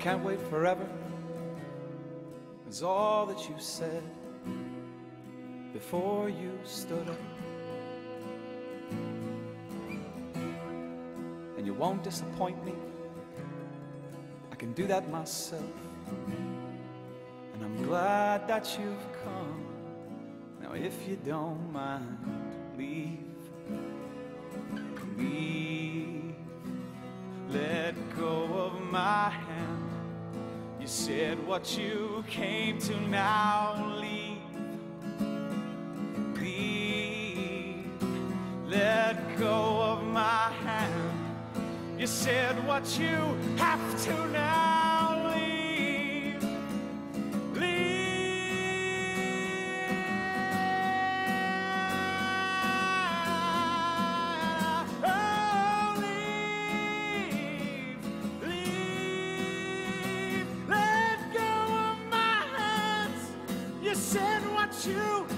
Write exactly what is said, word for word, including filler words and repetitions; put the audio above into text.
can't wait forever is all that you said before you stood up. And you won't disappoint me, I can do that myself. And I'm glad that you've come. Now if you don't mind, leave, leave. Let go of my hand. You said what you came to, now leave, leave. Let go of my hand. You said what you have to, now leave, leave. Oh, leave, leave. Let go of my hands. You said what you